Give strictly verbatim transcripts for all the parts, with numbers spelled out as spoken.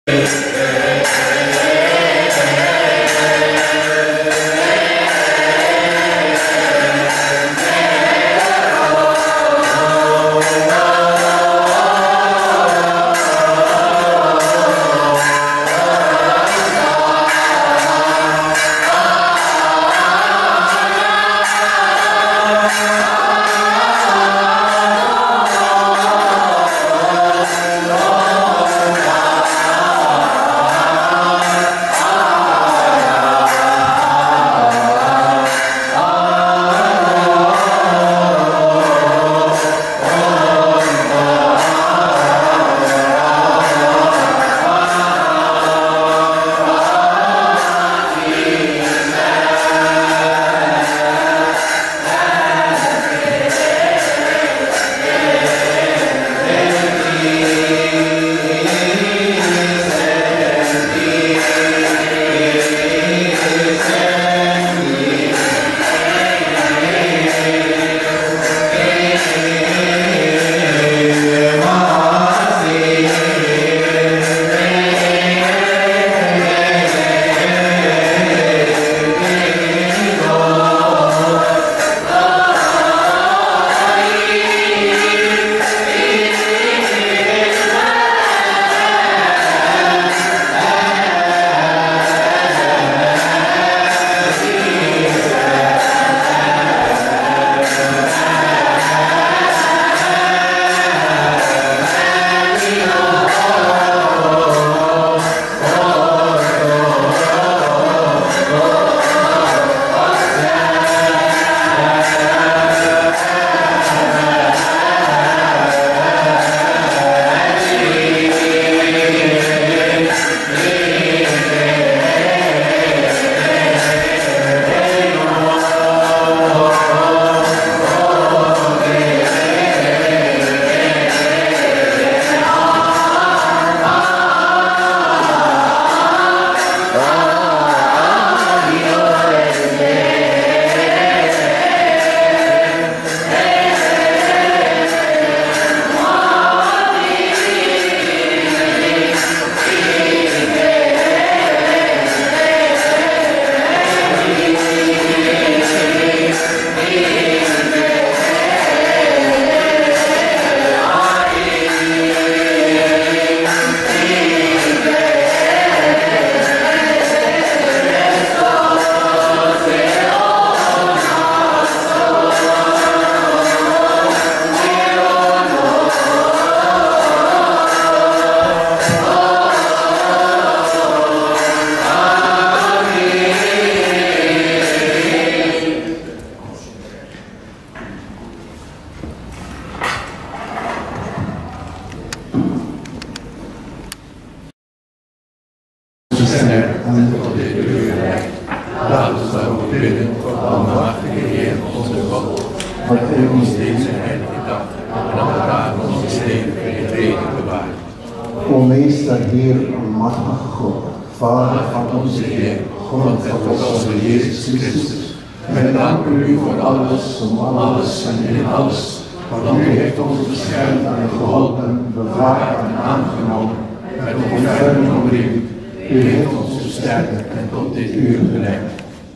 O meester, Heer, almachtige God, Vader van onze Heer, God van onze Jezus Christus. Wij danken u voor alles, om alles en in alles. Want u heeft ons beschermd en geholpen, bewaard en aangenomen, met onvermindering omringd. U heeft ons versterkt en tot dit uur gelegd.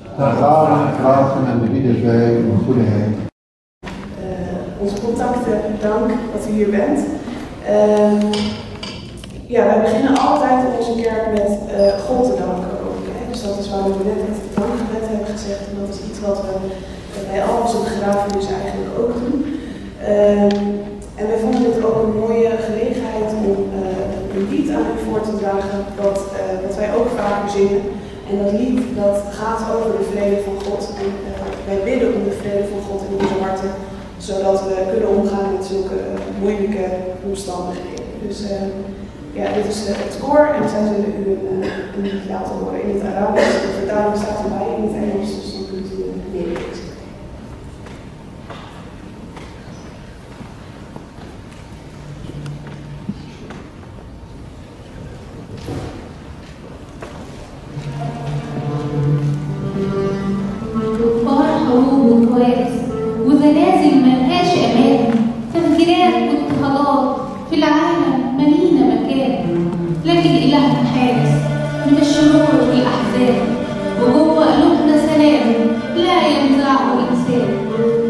Daarom vragen en bieden wij uw goedheid. Uh, onze contacten, dank dat u hier bent. Uh, ja, wij beginnen altijd in onze kerk met uh, God te danken ook. Hè? Dus dat is waarom we net het dankgebed hebben gezegd. En dat is iets wat we uh, bij al onze begrafenissen eigenlijk ook doen. Uh, en wij vonden dit ook een mooie gelegenheid om uh, een lied aan u voor te dragen, wat, uh, wat wij ook vaker zingen. En dat lied dat gaat over de vrede van God. En uh, wij bidden om de vrede van God in onze harten, zodat we kunnen omgaan met zulke uh, moeilijke omstandigheden. Dus uh, ja, dit is uh, het koor en zij zullen u een, uh, een lied laten horen in het Arabisch. De vertaling staat erbij in het Engels, dus dan kunt u het meelezen. كويس وزلازل ملهاش امان، تفجيرات واضطهادات في العالم ملينا مكان، لكن الى إلهنا حارس من الشرور والأحزان، وجوه قلوبنا سلام لا ينزعه إنسان.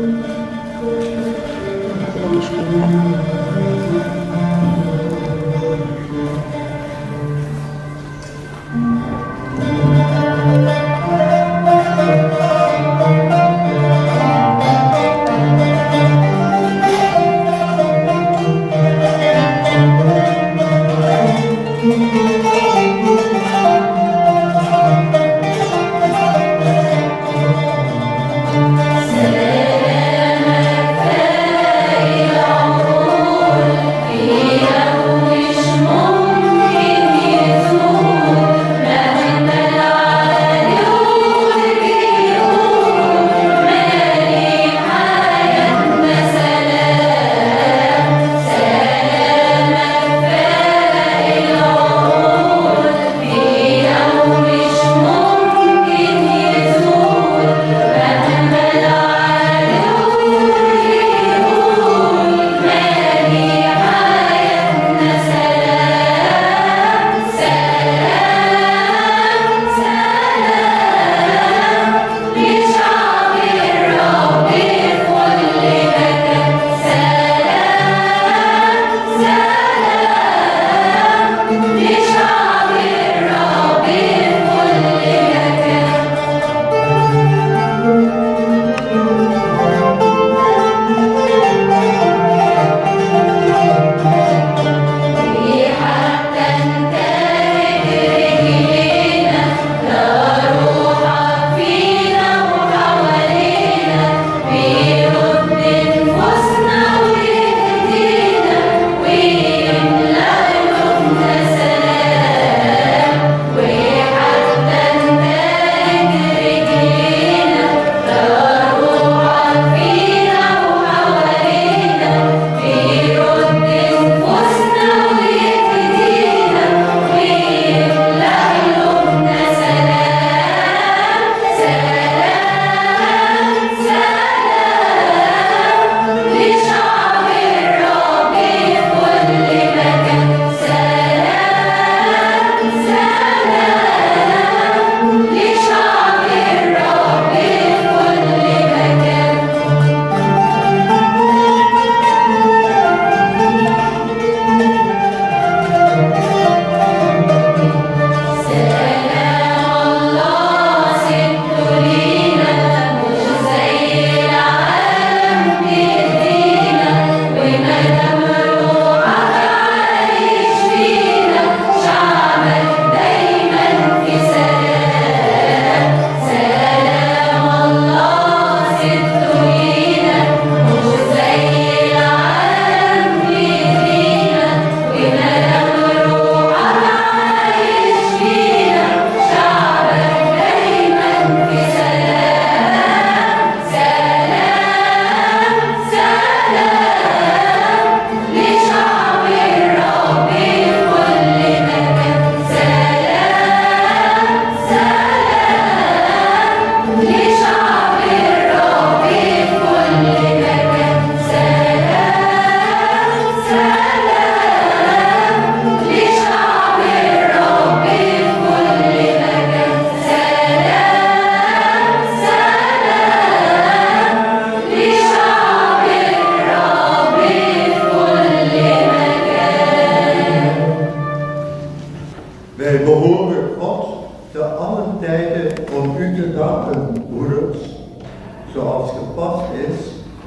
zoals gepast is,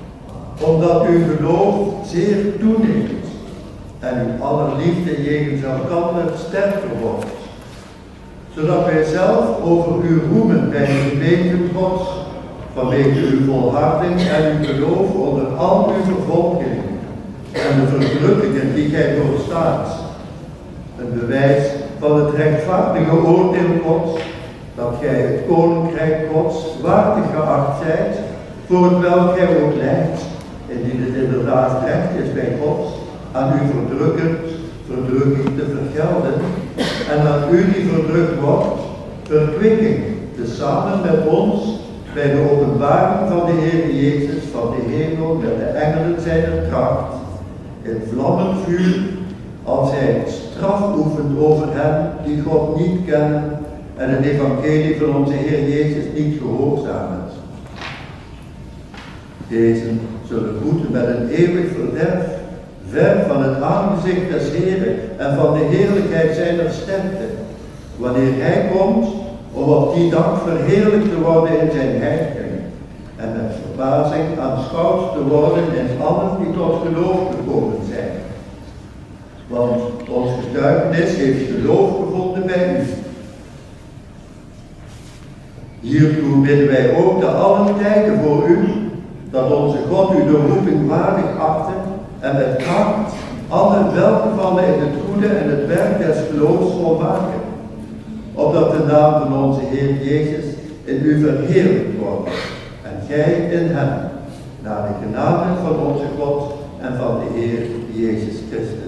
omdat uw geloof zeer toeneemt en uw allerliefde jegens elkander sterker wordt, zodat wij zelf over u roemen bij de gemeente Gods, vanwege uw volharding en uw geloof onder al uw vervolgingen en de verdrukkingen die gij doorstaat. Een bewijs van het rechtvaardige oordeel Gods, dat gij het koninkrijk Gods waardig geacht zijt, voor het welk gij ook lijdt, indien het inderdaad recht is bij God, aan uw verdrukkers verdrukking te vergelden, en aan u die verdrukt wordt, verkwikking, tezamen met ons, bij de openbaring van de Heer Jezus van de hemel met de engelen zijner kracht, in vlammend vuur, als hij straf oefent over hen die God niet kennen en het evangelie van onze Heer Jezus niet gehoorzamen. Deze zullen boeten met een eeuwig verderf, ver van het aangezicht des Heeren en van de heerlijkheid zijner sterkte, wanneer Hij komt om op die dag verheerlijkt te worden in zijn heiliging en met verbazing aanschouwd te worden in allen die tot geloof gekomen zijn. Want ons getuigenis heeft geloof gevonden bij u. Hiertoe bidden wij ook te allen tijden voor u, dat onze God uw roeping waardig achte en met kracht alle welgevallen in het goede en het werk des geloofs volmaken, opdat de naam van onze Heer Jezus in u verheerlijkt wordt en gij in hem, naar de genade van onze God en van de Heer Jezus Christus.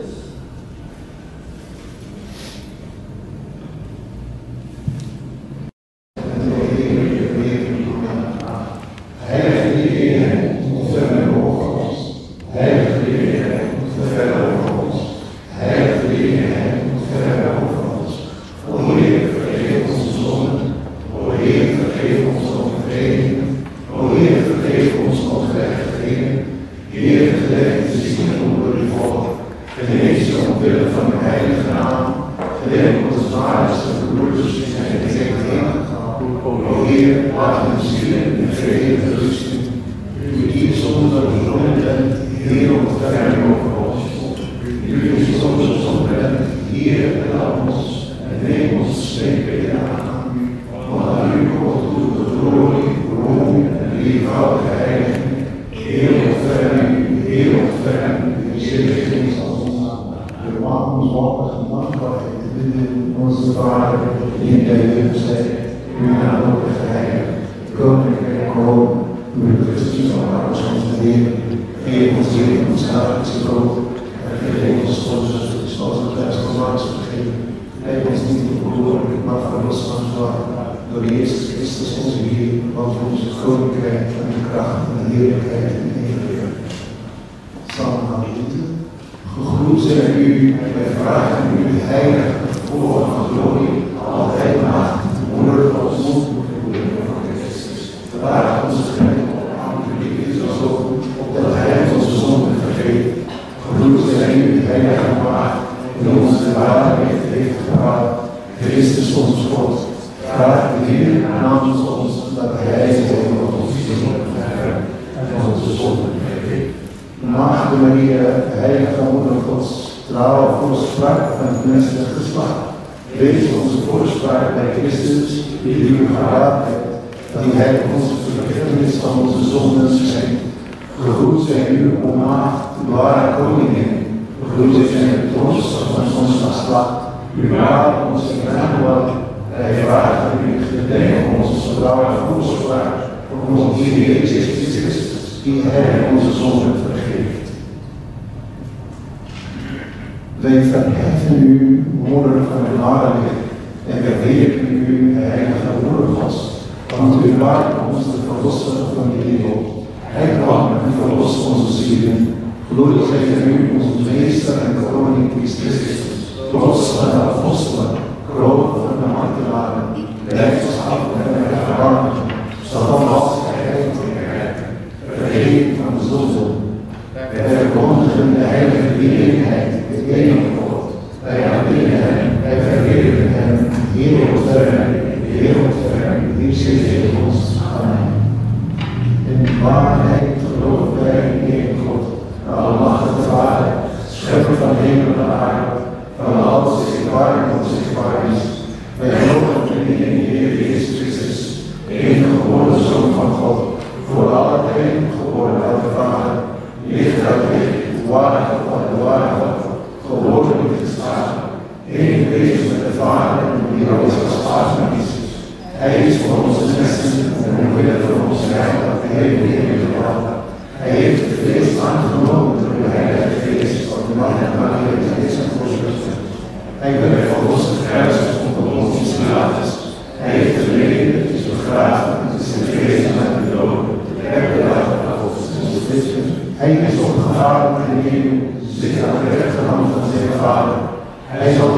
Wij verheffen u, moeder van het aarde, en wij heerlijken u, heilige moeder Gods, want u waart ons de verlosser van de wereld. Hij kwam en verlost onze zielen. Glorie zij u, onze meester en koning Christus, trots van de apostelen, kroon van de martelaren, leiderschap en rechtvaardig, standvastigheid en werken, vergeving van de zonde. Wij verkondigen de heilige drie-eenheid, de enige God. Wij aanbidden hem, wij verheerlijken hem, heerlijkverre, heerlijkverre, hier zit in ons. Amen. In waarheid geloven wij in één God, de almachtige Vader, schepper van hemel en aarde, van alles zichtbaar en onzichtbaar is. Wij geloven in de Heer Jezus Christus, de enige geboren Zoon van God, voor alle tijden geboren uit de Vader, licht uit licht, waardig uit de waarheid, geboren in de staat, één wezen met de Vader, die ons gespaard is. Hij is voor onze mensen en omwille van ons recht dat de hele wereld gebracht. Hij heeft het vlees aangenomen door de Heilige Geest van de macht en Maria is en voorzitter. Hij werd verlost het kruis onder ons Pilatus. Hij heeft geleden, is begraven, is in vrees met de dood, de derde dag opgestaan. Hij is opgevaren in de hemel, zit aan de rechterhand van zijn Vader. Hij zal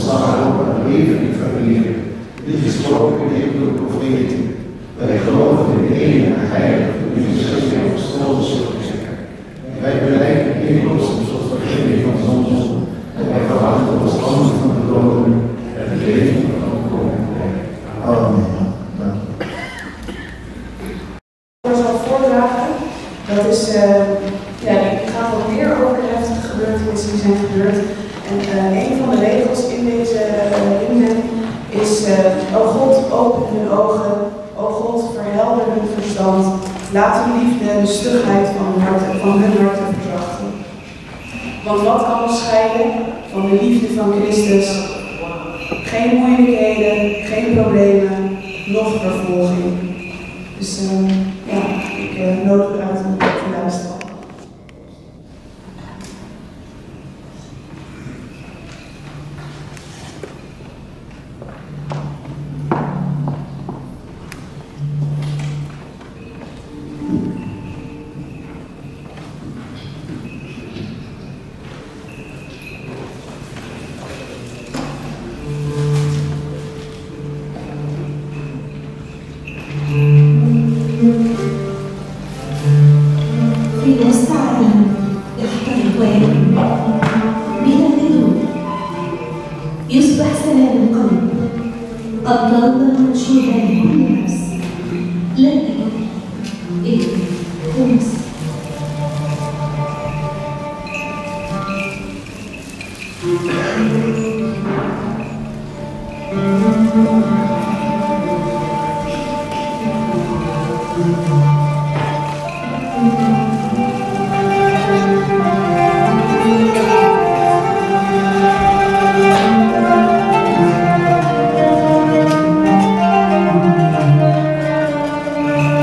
ontstaan op een leven in familie, die gesproken heeft door de profeten. Wij geloven in de ene heilige, universele en verstelde kerk. Wij belijden inkomsten tot vergeving van zonde en wij verwachten de opstanding van de doden en het leven van de koninkrijk. Amen. Ik zal voordragen. Dat is, uh, ja, ik ga wat meer over de heftige gebeurtenissen die zijn gebeurd. En uh, een van de regels in deze uh, inzending is, uh, o God, open hun ogen, o God, verhelder hun verstand, laat hun liefde en de stugheid van hun harten, van hun harten verzachten. Want wat kan ons scheiden van de liefde van Christus? Geen moeilijkheden, geen problemen, noch vervolging. Dus uh, ja, ik uh, nodig u uit om te luisteren. Thank you.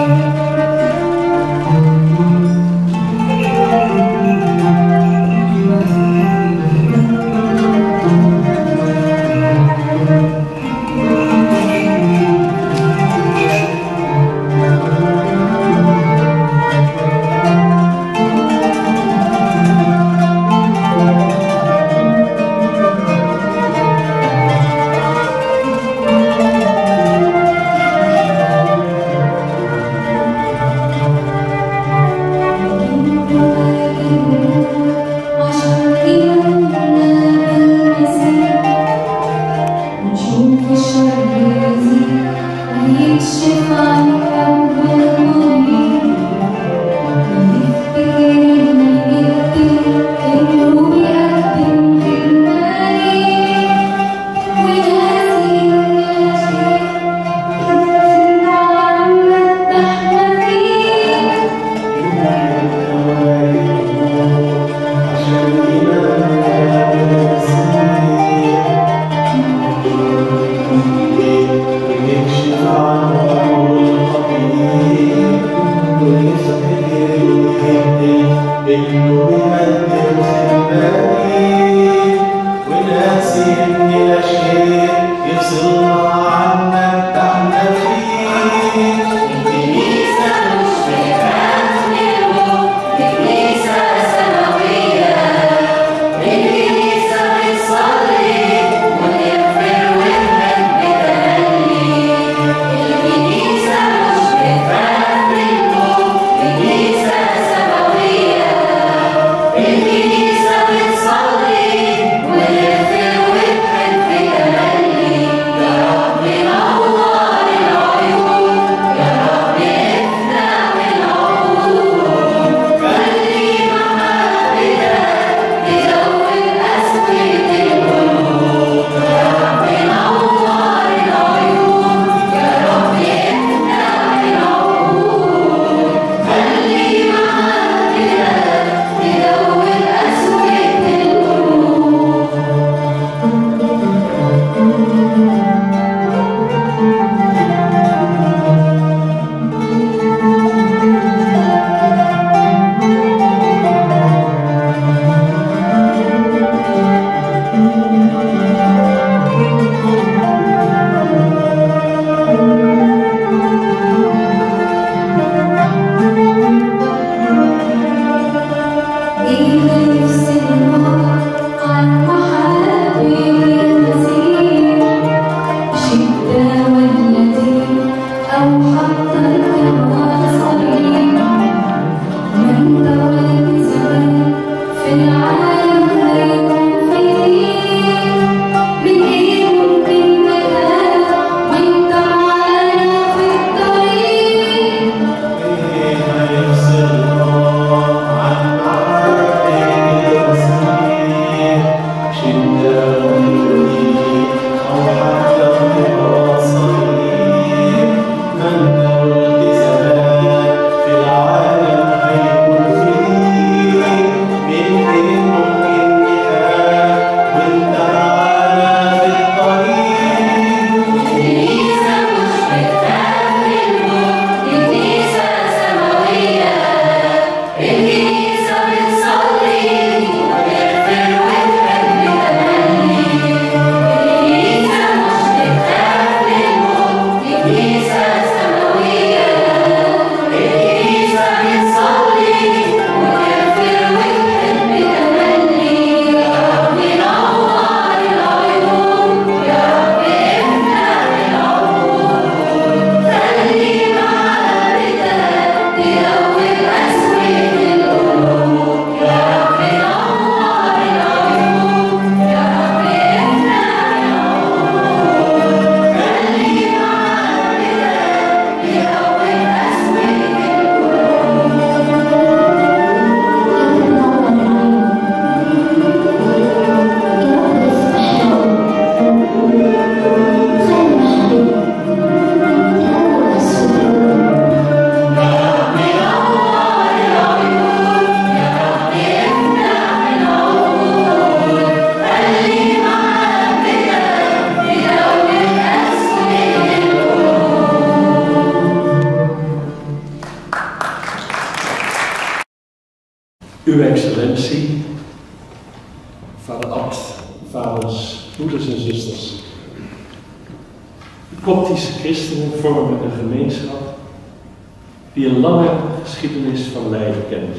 Uw Excellentie, vader Abt, vaders, moeders en zusters. De Koptische christenen vormen een gemeenschap die een lange geschiedenis van lijden kent.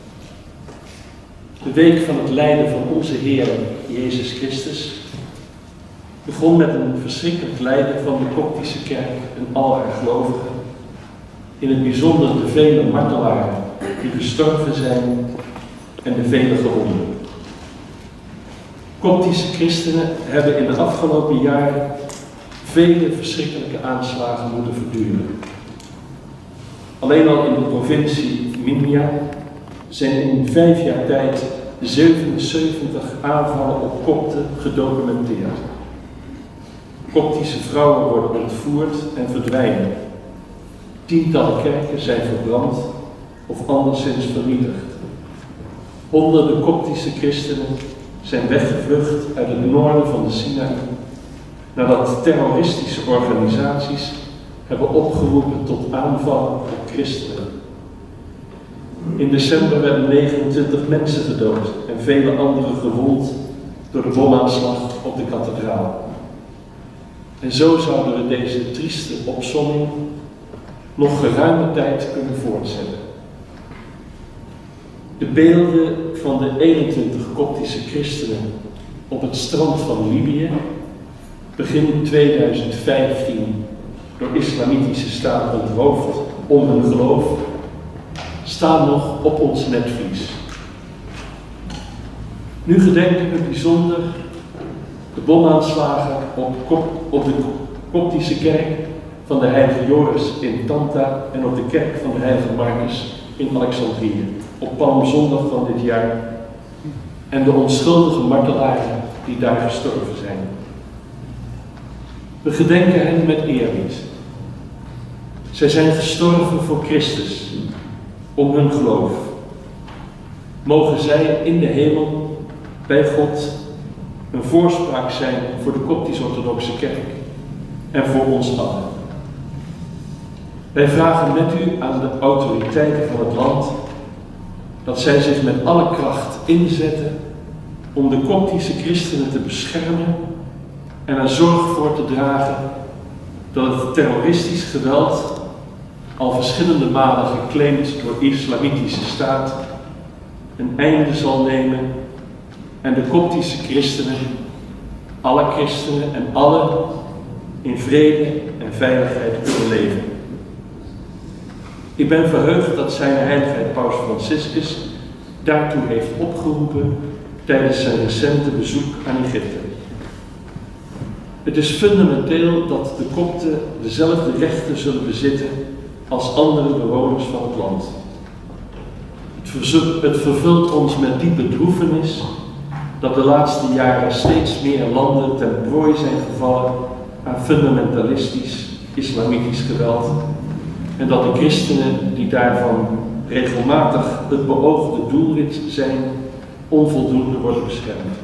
De week van het lijden van onze Heer Jezus Christus begon met een verschrikkelijk lijden van de Koptische kerk en al haar gelovigen, in het bijzonder de vele martelaren die gestorven zijn en de vele gewonden. Koptische christenen hebben in de afgelopen jaren vele verschrikkelijke aanslagen moeten verduren. Alleen al in de provincie Minya zijn in vijf jaar tijd zevenenzeventig aanvallen op Kopten gedocumenteerd. Koptische vrouwen worden ontvoerd en verdwijnen. Tientallen kerken zijn verbrand of anderszins vernietigd. Honderden Koptische christenen zijn weggevlucht uit het noorden van de Sinaï nadat terroristische organisaties hebben opgeroepen tot aanvallen op christenen. In december werden negenentwintig mensen gedood en vele anderen gewond door de bomaanslag op de kathedraal. En zo zouden we deze trieste opsomming nog geruime tijd kunnen voortzetten. De beelden van de eenentwintig Koptische christenen op het strand van Libië, begin tweeduizend vijftien, door islamitische staat onthoofd om hun geloof, staan nog op ons netvlies. Nu gedenken we bijzonder de bomaanslagen op, Kop, op de Koptische kerk van de heilige Joris in Tanta en op de kerk van de heilige Marcus in Alexandrië op Palmzondag van dit jaar en de onschuldige martelaren die daar gestorven zijn. We gedenken hen met eerbied. Zij zijn gestorven voor Christus, om hun geloof. Mogen zij in de hemel bij God een voorspraak zijn voor de Koptisch-orthodoxe kerk en voor ons allen. Wij vragen met u aan de autoriteiten van het land dat zij zich met alle kracht inzetten om de Koptische christenen te beschermen en er zorg voor te dragen dat het terroristisch geweld, al verschillende malen geclaimd door de islamitische staat, een einde zal nemen en de Koptische christenen, alle christenen en allen in vrede en veiligheid kunnen leven. Ik ben verheugd dat zijn heiligheid Paus Franciscus daartoe heeft opgeroepen tijdens zijn recente bezoek aan Egypte. Het is fundamenteel dat de Kopten dezelfde rechten zullen bezitten als andere bewoners van het land. Het vervult ons met diepe droefenis dat de laatste jaren steeds meer landen ten prooi zijn gevallen aan fundamentalistisch islamitisch geweld en dat de christenen die daarvan regelmatig het beoogde doelwit zijn, onvoldoende worden beschermd.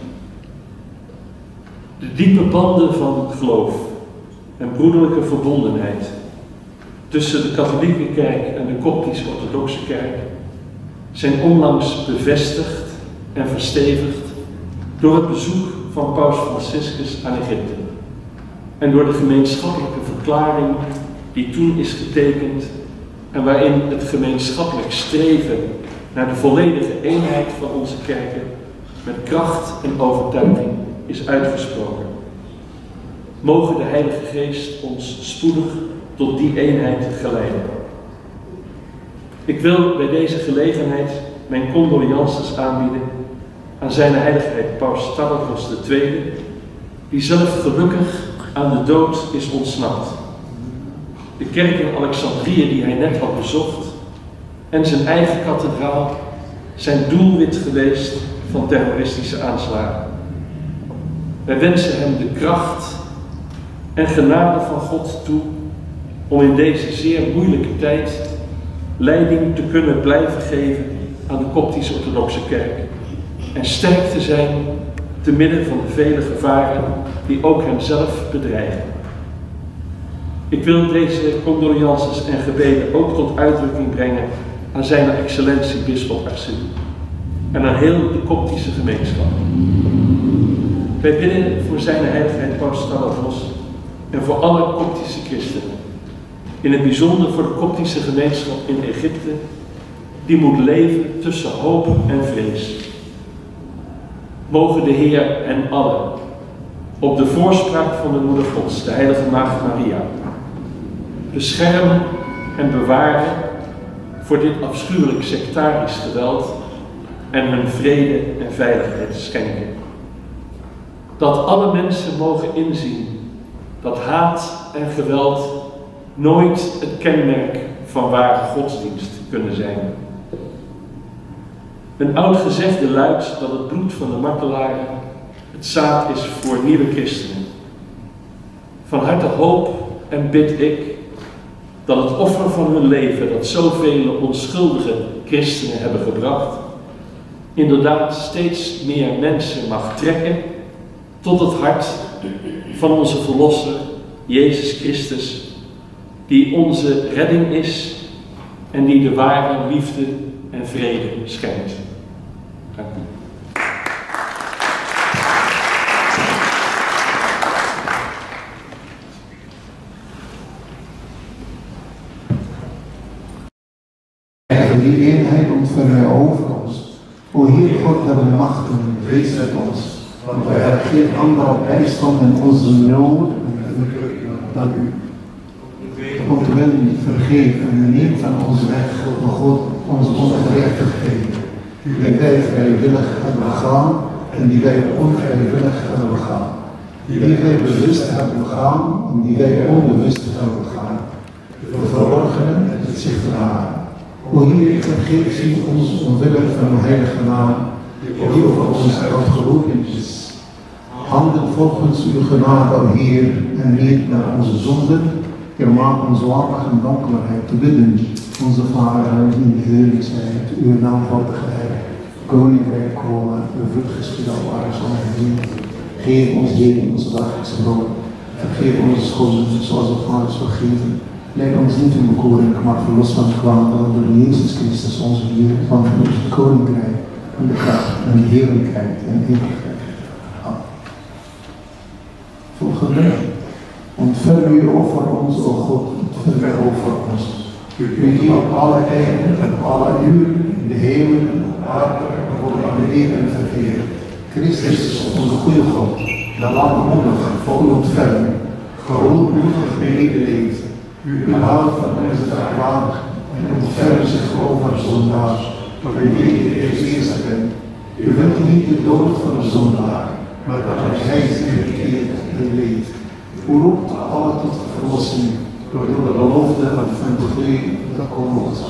De diepe banden van geloof en broederlijke verbondenheid tussen de katholieke kerk en de Koptisch-orthodoxe kerk zijn onlangs bevestigd en verstevigd door het bezoek van Paus Franciscus aan Egypte en door de gemeenschappelijke verklaring die toen is getekend en waarin het gemeenschappelijk streven naar de volledige eenheid van onze kerken met kracht en overtuiging is uitgesproken. Mogen de Heilige Geest ons spoedig tot die eenheid geleiden. Ik wil bij deze gelegenheid mijn condolences aanbieden aan zijn heiligheid Paus Stavros de Tweede, die zelf gelukkig aan de dood is ontsnapt. De kerk in Alexandrië die hij net had bezocht en zijn eigen kathedraal zijn doelwit geweest van terroristische aanslagen. Wij wensen hem de kracht en genade van God toe om in deze zeer moeilijke tijd leiding te kunnen blijven geven aan de Koptisch-orthodoxe kerk en sterk te zijn te midden van de vele gevaren die ook hemzelf bedreigen. Ik wil deze condolences en gebeden ook tot uitdrukking brengen aan zijn excellentie bisschop Arsene. en aan heel de Koptische gemeenschap. Wij bidden voor zijn heiligheid Paus Stavros en voor alle Koptische christenen. In het bijzonder voor de Koptische gemeenschap in Egypte, die moet leven tussen hoop en vrees. Mogen de Heer en allen, op de voorspraak van de Moeder Gods, de Heilige Maagd Maria, beschermen en bewaren voor dit afschuwelijk sectarisch geweld en hun vrede en veiligheid schenken. Dat alle mensen mogen inzien dat haat en geweld nooit het kenmerk van ware godsdienst kunnen zijn. Een oud gezegde luidt dat het bloed van de martelaren het zaad is voor nieuwe christenen. Van harte hoop en bid ik dat het offer van hun leven dat zoveel onschuldige christenen hebben gebracht, inderdaad steeds meer mensen mag trekken tot het hart van onze Verlosser, Jezus Christus, die onze redding is en die de ware liefde en vrede schenkt. Dank u. Die eenheid ontvangen wij over ons. O Heer God, hebben machten, wees met ons, want wij hebben geen andere bijstand in onze nood dan u. Ontwil, vergeef en neem van ons weg, o God, onze ongerechtigheid, die wij vrijwillig hebben begaan en die wij onvrijwillig hebben begaan, die wij bewust hebben begaan en die wij onbewust hebben begaan, de verborgene en het zichtbare. O Heer, vergeef u ons omwille van uw heilige naam, die over ons uitgeroepen is. Handel volgens uw genade, o Heer, en niet naar onze zonden. Heer, maak ons waardig en dankbaarheid te bidden. Onze Vader in de hemel zijt, uw naam wordt geheiligd. Koninkrijk komen, uw wil geschieden op aarde zoals in de hemel. Geef ons, Heer, onze dagelijkse brood. Vergeef onze schulden, zoals we vaders vergeven. Leid ons niet in bekoring, maar verlos van de kwaad, door Jezus Christus, onze Heer, van het koninkrijk, en de kracht, en de heerlijkheid, en eeuwigheid. Amen. Volgende. Ontferm u over ons, o God, ontferm u over ons. U die op alle tijden en op alle uren, in de hemel en op aarde, voor de leven verkeert. Christus, onze goede God, de langmoedige, vol ontferming, grootmoedig medeleven. U houdt van onze dagvaardig en ontfermt zich over zondaars, voor wie u de eerste bent. U wilt niet de dood van de zondaar, maar dat hij zich bekeert en leeft. U roept alle tot verlossing, door de belofte van de vrede dat komen ons.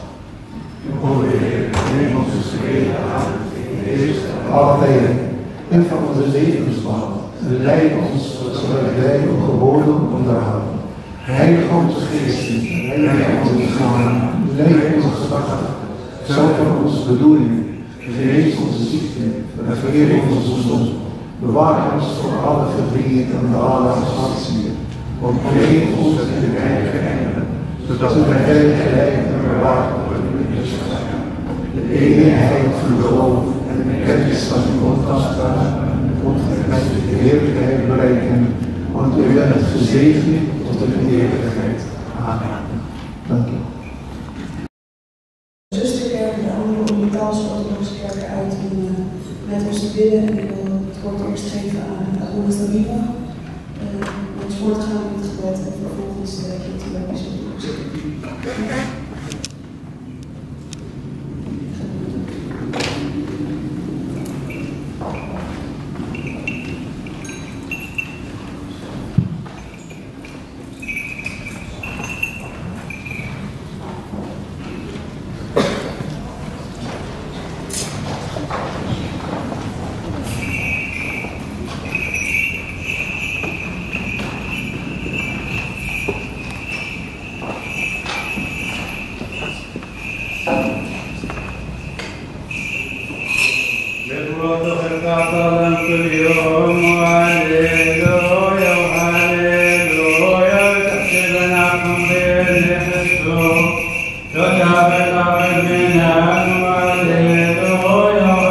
O Heer, neem onze vrede aan, eerst alle tijden, en van onze levensbouw, en leid ons zodat wij uw geboden onderhouden. Heilig onze geesten, heilig onze lichamen, leid onze gedachten, zuiver onze bedoelingen, genees onze ziekten, vergeef onze zonde, bewaar ons voor alle verdriet en de alle hartzeer, ontgeef ons in de heilige engelen, zodat we heilig geleid en bewaard worden in de schijn. De eenheid van geloof en de kennis van uw ontastbare en met de heerlijkheid bereiken, want u bent gezegend tot de eeuwigheid. Amen. Dank u. Zusterkerken, de andere Oriëntaals-Orthodoxe kerken uit om uh, met ons te bidden. En ik wil het woord eerst geven aan Abuna Stamila. Uh, om ons voor te gaan in het gebed en vervolgens uh, het u bij bijzonder toezeggen. Hallelujah.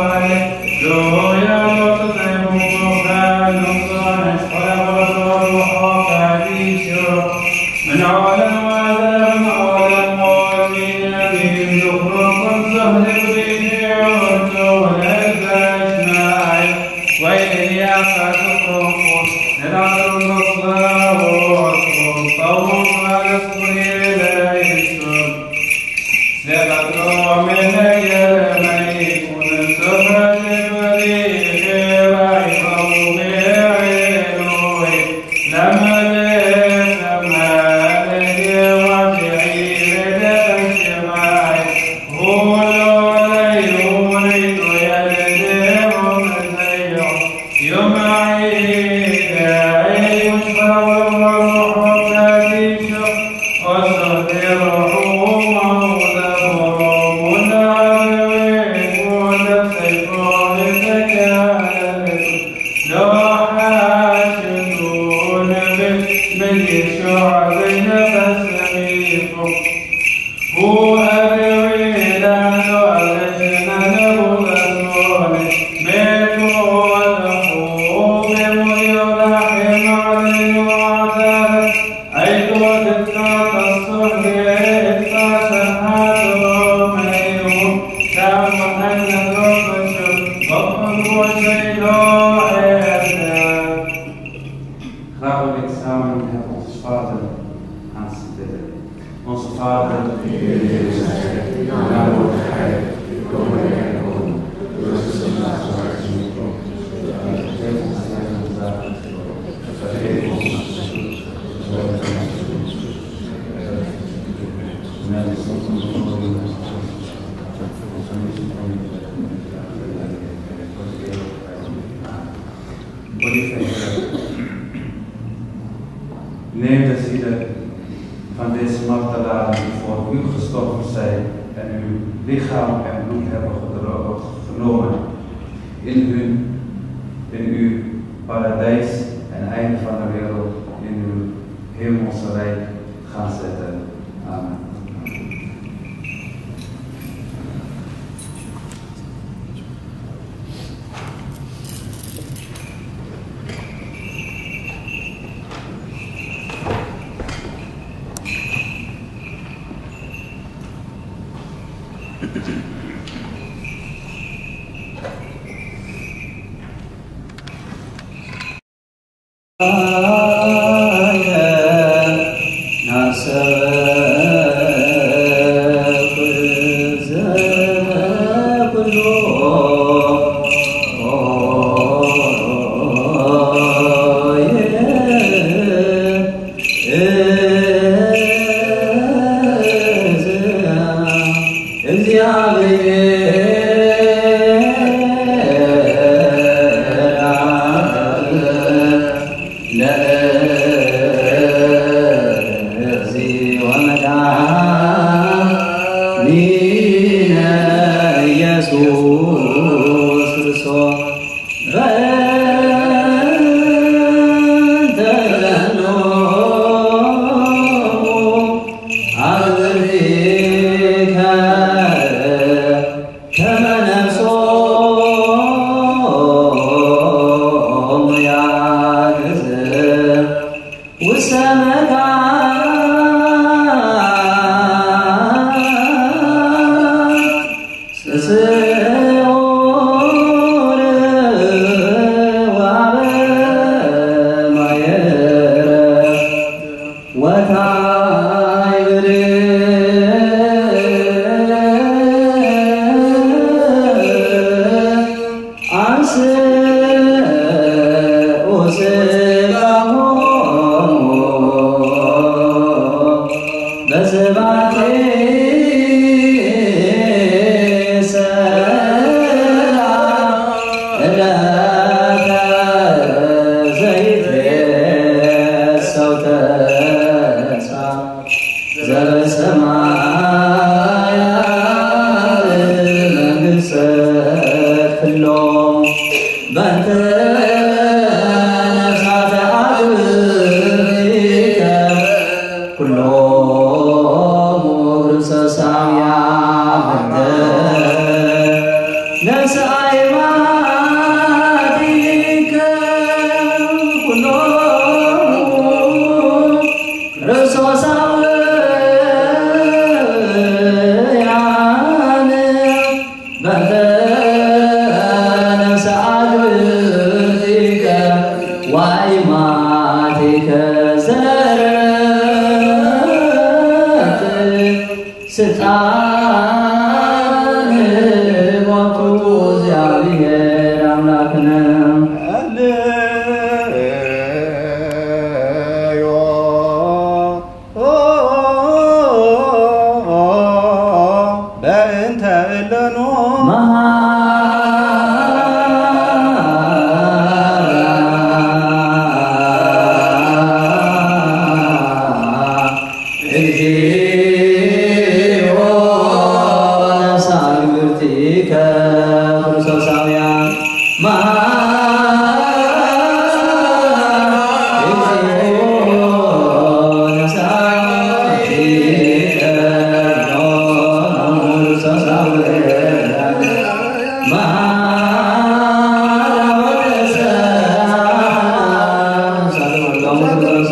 Neem de zielen van deze martelaren die voor u gestorven zijn en uw lichaam en bloed hebben genomen in hun, in uw paradijs en einde van de wereld in uw hemelse rijk gaan zetten. Amen.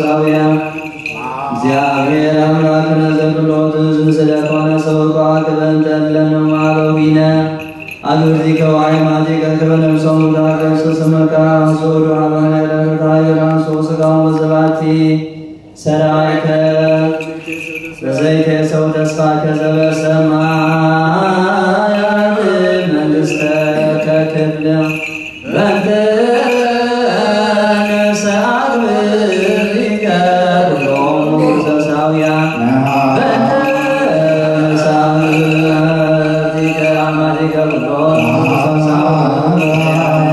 አስራውያን እግዚአብሔር አምላክነ ዘብሎት ምስለኮነ ሰውቋ ክበንተለነ ማለዊነ አግብዚከ ወአይማቲከ ክበነብሶሙ ዳገሱ ስመካ አንሶዱ አባነ ለታይራንሶ ስጋው ወዘባቲ ሰራይከ በዘይተ ሰው ተስፋ ከዘበሰማያት መንግሥተ ከክፍለ በንተ ነፍሰ አግብሪከ ኩሎሙ ሰብሳውያን በንተ ነፍሰ አግብሪከ አማቲከ ኩሎሙ ሰብሳውያን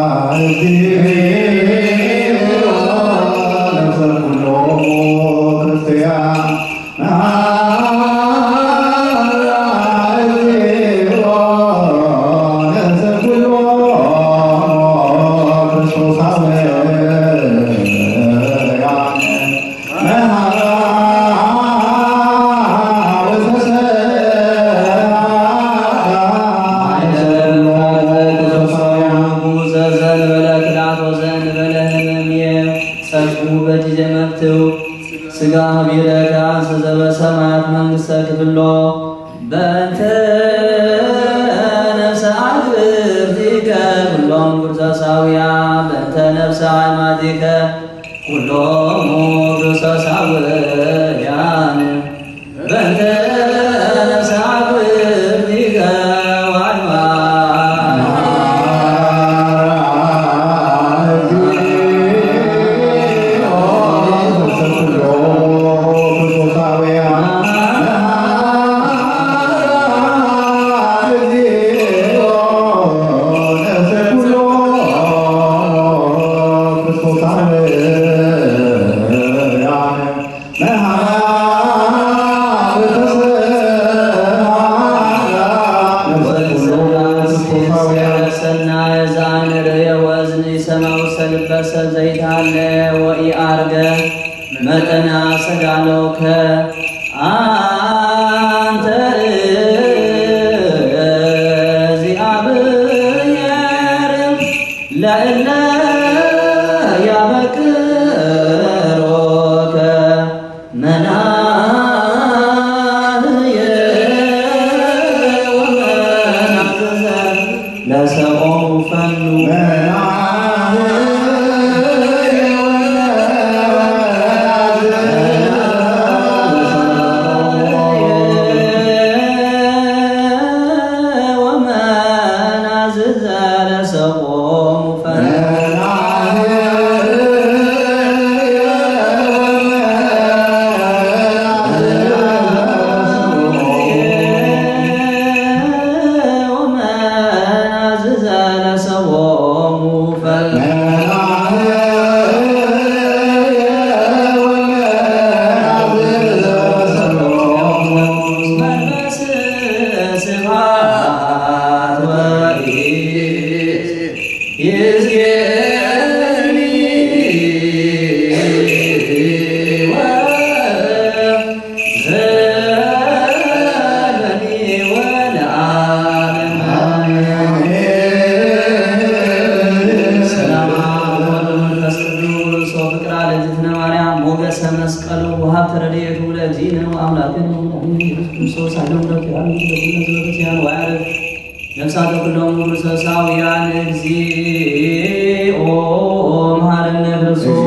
ስጋ ቢረካ ሰዘበ ሰማያት መንግሥተ ክፍሎ በእንተ ነፍሰ አግብርቲከ ኩሎሙ ክርስቶሳውያን በእንተ ነፍሰ አዕማቲከ ኩሎሙ ክርስቶሳውያን በእንተ ነፍሰ አግብርቲከ መጠና ሰጋሎከ አንተ ዚአብሔር ለእለ ያበቅሮከ መናህየ ወመናግዘ ለሰቆሙ ፈኑ ነፍሳተ ኩሎሙ ክርስቶሳውያን እግዚኦ መሐረነ ክርስቶስ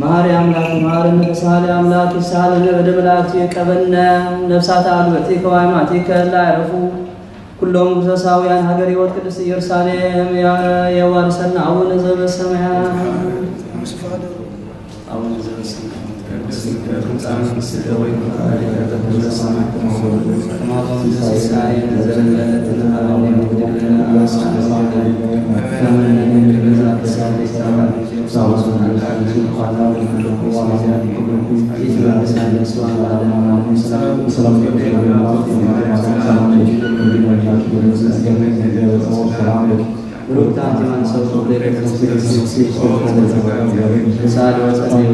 مهاري أملاك مهاري نفسالي أملاك سالي نبدأ بلاكتي كبنا نفسات أقبتي كوايماتي كلا يعرفوا كلهم بساويان هاجري وتكدس يرسالهم يا يا وارسنا أول نزل السماء أول نزل السماء كما قال السماء نزل لنا على مقدر لنا أسمع كما نحن بذات السادس تعالى سواء عن الحديث قال من القوة إذا بسم الأسوأ على محمد صلى الله عليه وسلم Berukta jangan selalu berikan sisi-sisi Saat wasati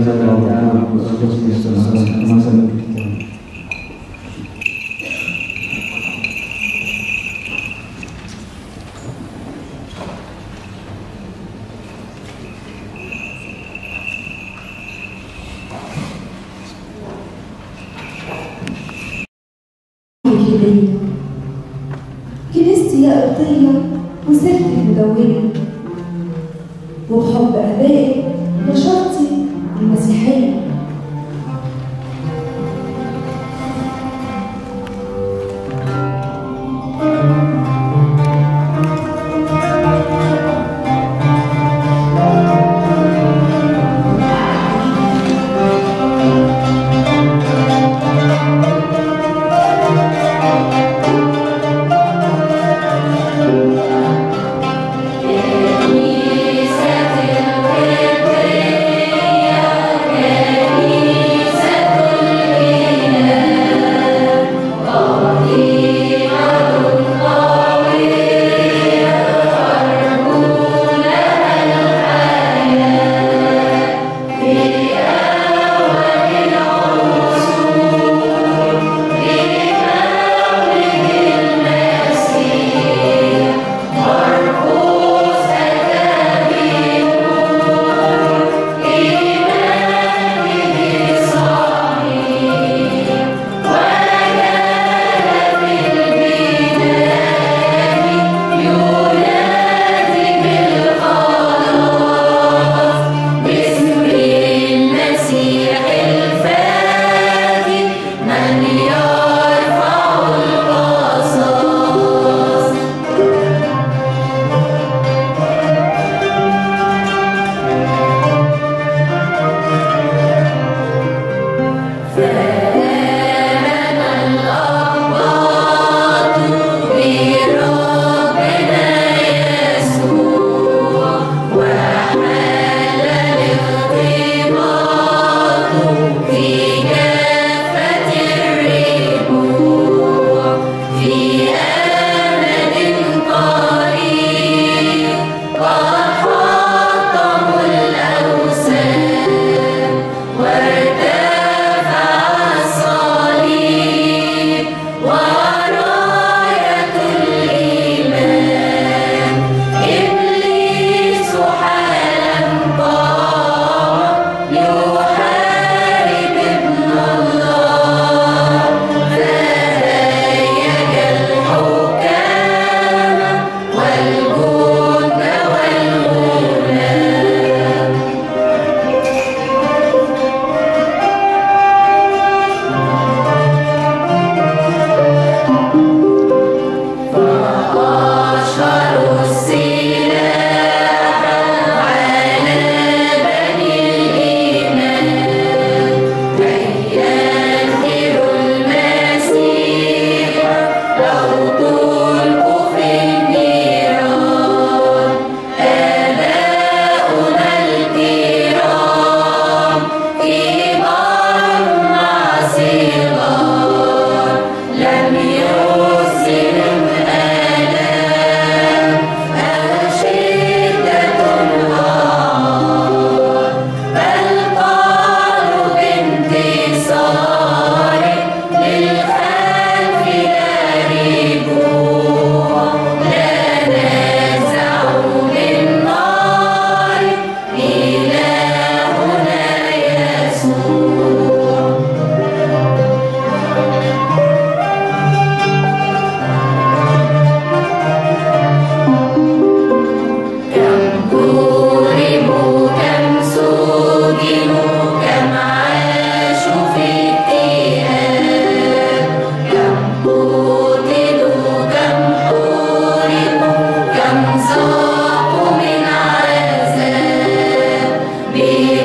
كنيستي يا قبطية وسيرتي مدونة وبحب آبائي نشرتي المسيحية Thank you.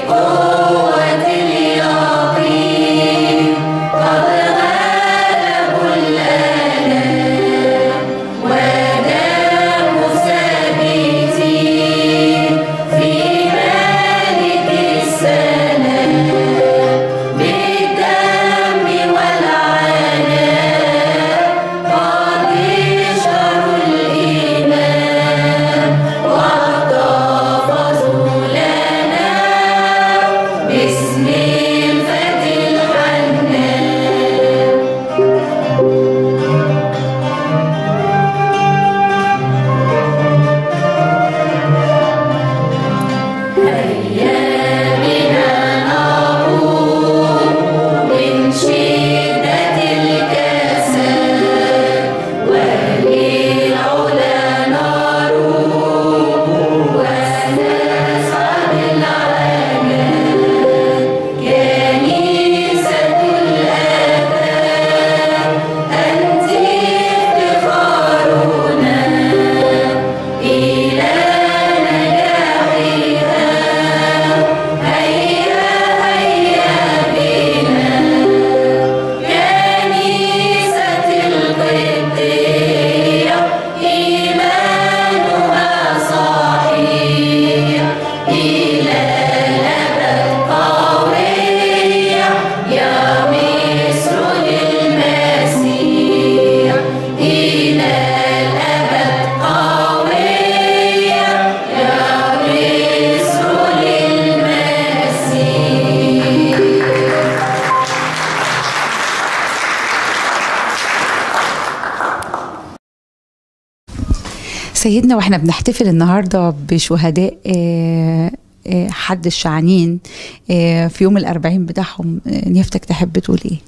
سيدنا واحنا بنحتفل النهارده بشهداء حد الشعنين في يوم الأربعين بتاعهم، نيافتك تحب تقول ايه؟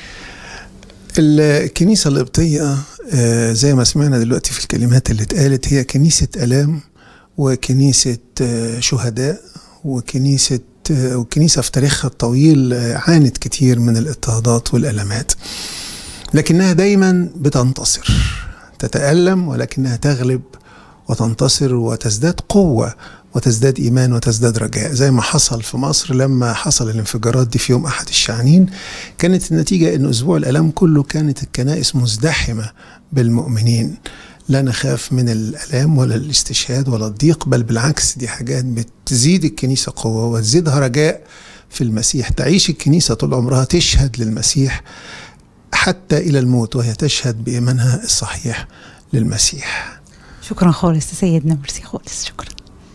الكنيسة القبطية زي ما سمعنا دلوقتي في الكلمات اللي اتقالت هي كنيسة آلام وكنيسة شهداء وكنيسة وكنيسة في تاريخها الطويل عانت كتير من الاضطهادات والألمات، لكنها دايما بتنتصر، تتألم ولكنها تغلب وتنتصر وتزداد قوة وتزداد إيمان وتزداد رجاء، زي ما حصل في مصر لما حصل الانفجارات دي في يوم أحد الشعنين. كانت النتيجة أن أسبوع الألم كله كانت الكنائس مزدحمة بالمؤمنين، لا نخاف من الألام ولا الاستشهاد ولا الضيق، بل بالعكس دي حاجات بتزيد الكنيسة قوة وتزيدها رجاء في المسيح. تعيش الكنيسة طول عمرها تشهد للمسيح حتى إلى الموت، وهي تشهد بإيمانها الصحيح للمسيح. شكرا خالص سيدنا، ميرسي خالص، شكرا.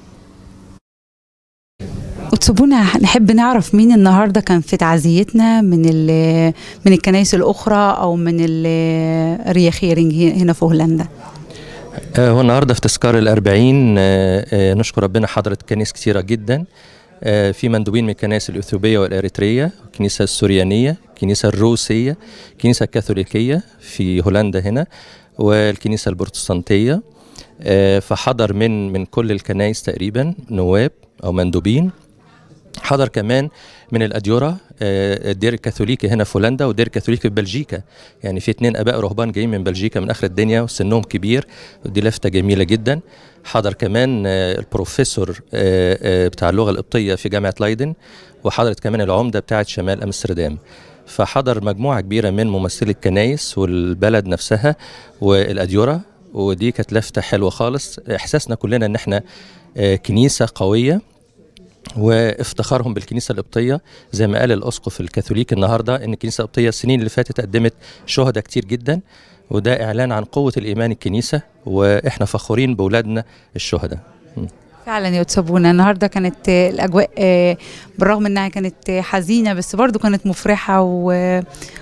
وتسيبونا نحب نعرف مين النهارده كان في تعزيتنا من من الكنائس الأخرى أو من الرياخيرنج هنا في هولندا. هو النهارده في تذكار الأربعين نشكر ربنا حضرة كنائس كثيرة جدا، في مندوبين من الكنائس الإثيوبية والإريترية، الكنيسة السوريانية، الكنيسة الروسية، الكنيسة الكاثوليكية في هولندا هنا، والكنيسة البروتستانتية. فحضر من من كل الكنائس تقريبا نواب أو مندوبين. حضر كمان من الأديرة، الدير الكاثوليكي هنا في هولندا والدير الكاثوليكي في بلجيكا، يعني في اتنين آباء رهبان جايين من بلجيكا من آخر الدنيا وسنهم كبير، ودي لفتة جميلة جدا. حضر كمان البروفيسور بتاع اللغة القبطية في جامعة لايدن، وحضرت كمان العمدة بتاعت شمال أمستردام. فحضر مجموعة كبيرة من ممثلي الكنائس والبلد نفسها والأديرة، ودي كانت لفتة حلوة خالص. إحساسنا كلنا إن احنا كنيسة قوية، وافتخارهم بالكنيسة القبطية زي ما قال الأسقف الكاثوليك النهاردة إن الكنيسة القبطية السنين اللي فاتت قدمت شهداء كتير جدا، وده إعلان عن قوة الإيمان الكنيسة، وإحنا فخورين بأولادنا الشهداء. فعلا يا تسابونا، النهارده كانت الأجواء بالرغم إنها كانت حزينة بس برضو كانت مفرحة، و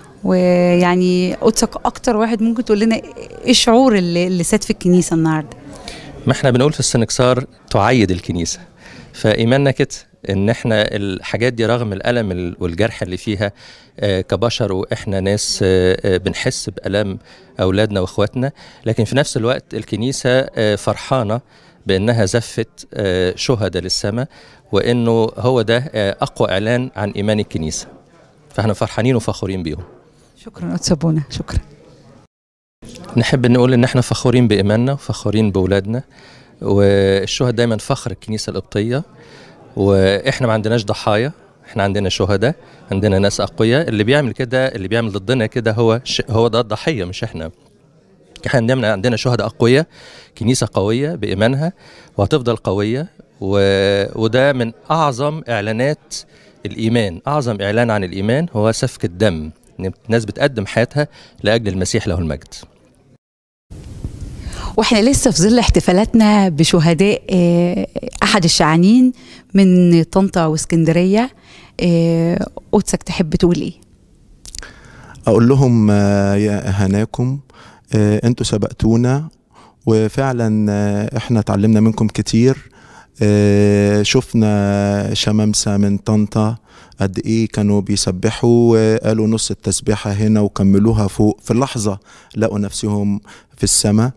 ويعني قدسك أكتر واحد ممكن تقول لنا إيه الشعور اللي, اللي ساد في الكنيسة النهارده؟ ما إحنا بنقول في السنكسار تعيد الكنيسة، فإيماننا كده إن إحنا الحاجات دي رغم الألم والجرح اللي فيها كبشر، وإحنا ناس بنحس بألم أولادنا وإخواتنا، لكن في نفس الوقت الكنيسة فرحانة بأنها زفت شهداء للسماء، وإنه هو ده أقوى إعلان عن إيمان الكنيسة، فإحنا فرحانين وفخورين بيهم. شكرا أتسابونا، شكرا. نحب نقول إن إحنا فخورين بإيماننا وفخورين بأولادنا، والشهداء دايما فخر الكنيسة القبطية، واحنا ما عندناش ضحايا، احنا عندنا شهداء، عندنا ناس اقوياء. اللي بيعمل كده، اللي بيعمل ضدنا كده هو هو ده الضحيه مش احنا. احنا عندنا شهداء اقوياء، كنيسه قويه بايمانها وهتفضل قويه، و... وده من اعظم اعلانات الايمان. اعظم اعلان عن الايمان هو سفك الدم، الناس بتقدم حياتها لاجل المسيح له المجد. واحنا لسه في ظل احتفالاتنا بشهداء احد الشعانين من طنطا واسكندريه، قدسك تحب تقول ايه؟ اقول لهم يا هناكم، انتوا سبقتونا وفعلا احنا اتعلمنا منكم كتير. شفنا شمامسة من طنطا قد ايه كانوا بيسبحوا، وقالوا نص التسبيحة هنا وكملوها فوق، في اللحظة لقوا نفسهم في السماء.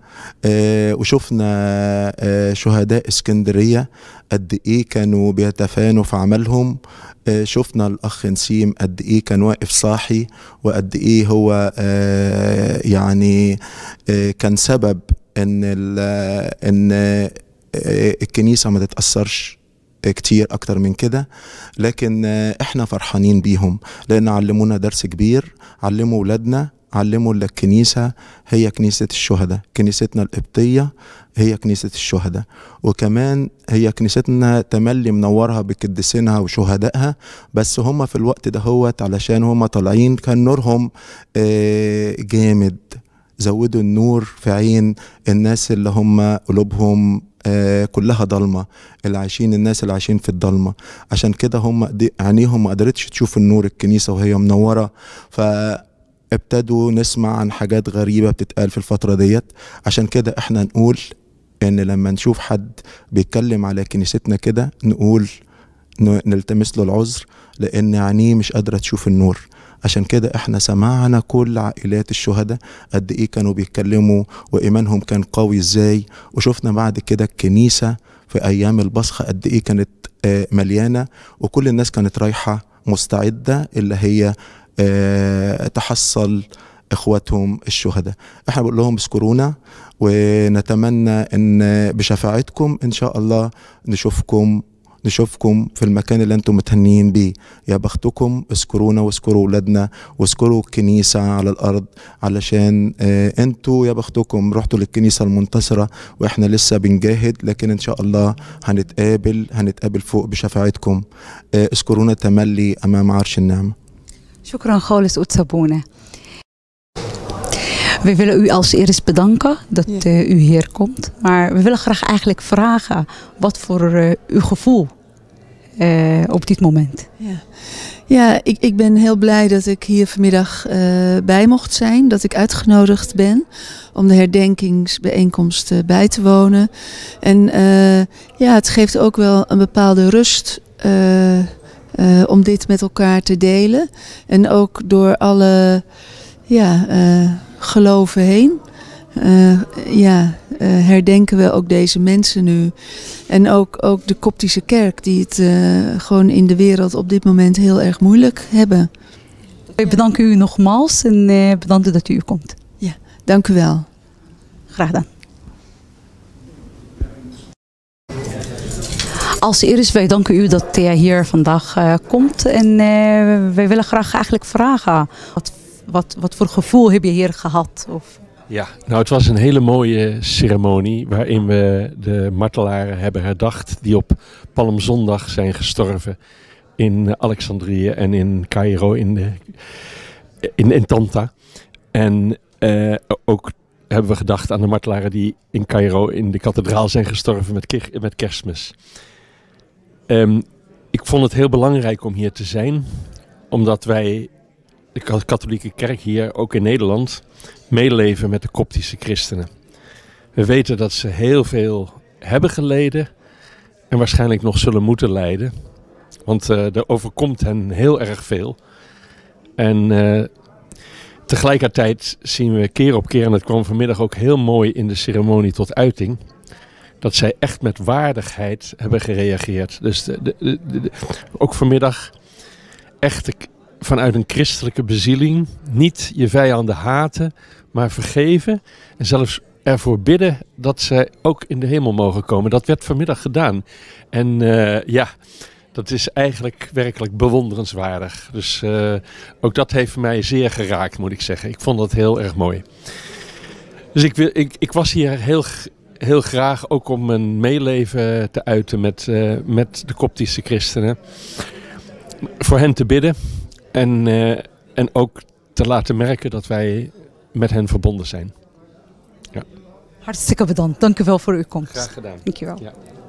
وشفنا شهداء اسكندرية قد ايه كانوا بيتفانوا في عملهم. شفنا الأخ نسيم قد ايه كان واقف صاحي، وقد ايه هو يعني كان سبب ان ان الكنيسة ما تتأثرش كتير أكتر من كده. لكن احنا فرحانين بيهم لأن علمونا درس كبير، علموا ولادنا، علموا الكنيسة هي كنيسة الشهداء، كنيستنا القبطية هي كنيسة الشهداء، وكمان هي كنيستنا تملي منورها بقديسينها وشهدائها. بس هم في الوقت ده هوت علشان هم طالعين كان نورهم جامد، زودوا النور في عين الناس اللي هم قلوبهم آه كلها ضلمة، اللي عايشين الناس اللي عايشين في الضلمة. عشان كده هم عينيهم ما قدرتش تشوف النور الكنيسة وهي منورة، فابتدوا نسمع عن حاجات غريبة بتتقال في الفترة ديت. عشان كده احنا نقول ان لما نشوف حد بيتكلم على كنيستنا كده نقول نلتمس له العذر، لان عينيه مش قادرة تشوف النور. عشان كده احنا سمعنا كل عائلات الشهداء قد ايه كانوا بيتكلموا وايمانهم كان قوي ازاي، وشفنا بعد كده الكنيسة في ايام البصخة قد ايه كانت اه مليانة، وكل الناس كانت رايحة مستعدة اللي هي اه تحصل اخواتهم الشهداء. احنا بقول لهم اذكرونا، ونتمنى ان بشفاعتكم ان شاء الله نشوفكم نشوفكم في المكان اللي انتم متهنيين بيه. يا بختكم، اذكرونا واذكروا اولادنا واذكروا الكنيسة على الارض، علشان اه انتوا يا بختكم رحتوا للكنيسة المنتصرة واحنا لسه بنجاهد، لكن ان شاء الله هنتقابل هنتقابل فوق بشفاعتكم. اه اذكرونا تملي امام عرش النعمة. شكرا خالص Oetsabona. We willen u als eerst bedanken dat ja. uh, u hier komt. Maar we willen graag eigenlijk vragen wat voor uh, uw gevoel uh, op dit moment. Ja, ja ik, ik ben heel blij dat ik hier vanmiddag uh, bij mocht zijn. Dat ik uitgenodigd ben om de herdenkingsbijeenkomst uh, bij te wonen. En uh, ja, het geeft ook wel een bepaalde rust uh, uh, om dit met elkaar te delen. En ook door alle... Ja, uh, geloven heen. Uh, ja, uh, herdenken we ook deze mensen nu. En ook, ook de Koptische kerk die het uh, gewoon in de wereld op dit moment heel erg moeilijk hebben. Ik bedank u nogmaals en uh, bedankt dat u hier komt. Ja, dank u wel. Graag gedaan. Als eerst, wij danken u dat jij hier vandaag uh, komt. En uh, wij willen graag eigenlijk vragen... Wat Wat, wat voor gevoel heb je hier gehad? Of? Ja, nou het was een hele mooie ceremonie waarin we de martelaren hebben herdacht die op Palmzondag zijn gestorven in Alexandrië en in Cairo in, de, in, in Tanta. En uh, ook hebben we gedacht aan de martelaren die in Cairo in de kathedraal zijn gestorven met, met Kerstmis. Um, ik vond het heel belangrijk om hier te zijn, omdat wij... de katholieke kerk hier, ook in Nederland, meeleven met de Koptische christenen. We weten dat ze heel veel hebben geleden en waarschijnlijk nog zullen moeten lijden. Want uh, er overkomt hen heel erg veel. En uh, tegelijkertijd zien we keer op keer, en dat kwam vanmiddag ook heel mooi in de ceremonie tot uiting, dat zij echt met waardigheid hebben gereageerd. Dus de, de, de, de, ook vanmiddag echt... De, vanuit een christelijke bezieling, niet je vijanden haten, maar vergeven. En zelfs ervoor bidden dat zij ook in de hemel mogen komen. Dat werd vanmiddag gedaan. En uh, ja, dat is eigenlijk werkelijk bewonderenswaardig. Dus uh, ook dat heeft mij zeer geraakt, moet ik zeggen. Ik vond dat heel erg mooi. Dus ik, wil, ik, ik was hier heel, heel graag ook om mijn meeleven te uiten met, uh, met de Koptische christenen. Voor hen te bidden en, uh, en ook te laten merken dat wij met hen verbonden zijn. Ja. Hartstikke bedankt. Dank u wel voor uw komst. Graag gedaan. Dank je wel. Ja.